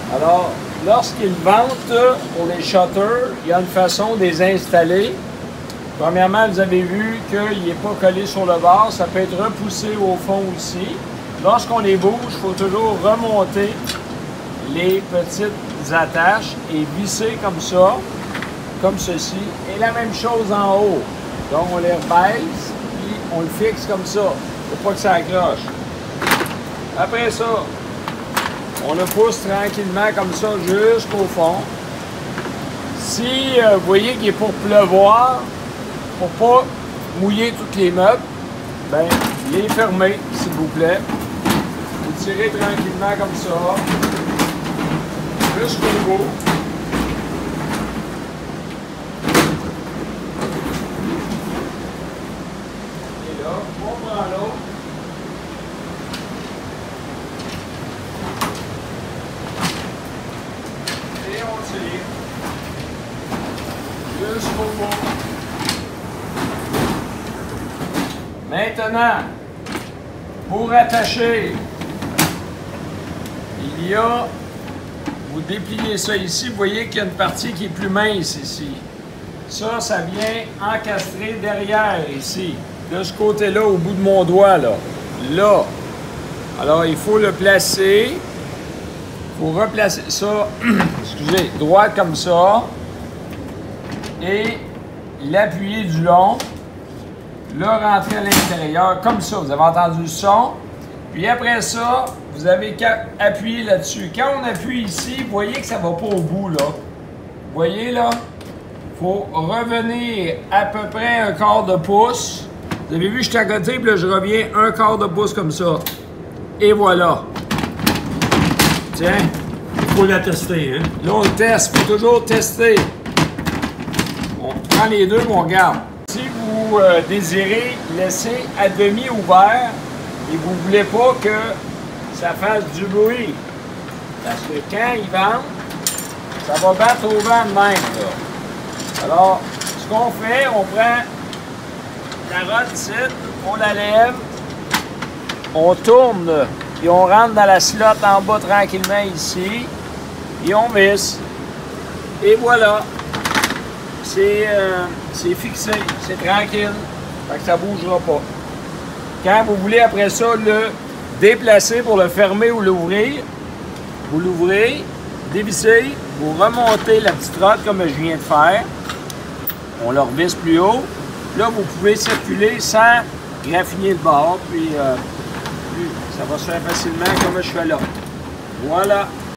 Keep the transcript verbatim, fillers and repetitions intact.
Alors, lorsqu'ils vendent pour les shutters, il y a une façon de les installer. Premièrement, vous avez vu qu'il n'est pas collé sur le bord. Ça peut être repoussé au fond aussi. Lorsqu'on les bouge, il faut toujours remonter les petites attaches et visser comme ça, comme ceci. Et la même chose en haut. Donc, on les rebaisse, puis on le fixe comme ça. Il ne faut pas que ça accroche. Après ça, on le pousse tranquillement comme ça jusqu'au fond. Si euh, vous voyez qu'il est pour pleuvoir, pour pas mouiller tous les meubles, ben les fermer, s'il vous plaît. Vous tirez tranquillement comme ça, jusqu'au bout. Et là, on prend l'autre. Et on tire jusqu'au bout. Maintenant, pour attacher, il y a, vous dépliez ça ici, vous voyez qu'il y a une partie qui est plus mince ici. Ça, ça vient encastrer derrière ici, de ce côté-là, au bout de mon doigt, là. Là. Alors, il faut le placer. Il faut replacer ça, excusez, droit comme ça. Et l'appuyer du long. Le rentrer à l'intérieur, comme ça. Vous avez entendu le son. Puis après ça, vous avez qu'à appuyer là-dessus. Quand on appuie ici, vous voyez que ça ne va pas au bout, là. Vous voyez, là? Il faut revenir à peu près un quart de pouce. Vous avez vu, je suis à côté, puis là, je reviens un quart de pouce comme ça. Et voilà. Tiens. Il faut la tester, hein? Là, on le teste. Il faut toujours tester. On prend les deux, on regarde. Si vous euh, désirez laisser à demi ouvert et vous ne voulez pas que ça fasse du bruit, parce que quand ils vendent, ça va battre au vent de même. Là. Alors, ce qu'on fait, on prend la rod ici, on la lève, on tourne, là, et on rentre dans la slot en bas tranquillement ici, et on visse. Et voilà. C'est euh, fixé, c'est tranquille, fait que ça ne bougera pas. Quand vous voulez après ça le déplacer pour le fermer ou l'ouvrir, vous l'ouvrez, dévissez, vous remontez la petite rod comme je viens de faire. On le revisse plus haut. Là, vous pouvez circuler sans graffiner le bord, puis euh, ça va se faire facilement comme je fais là. Voilà.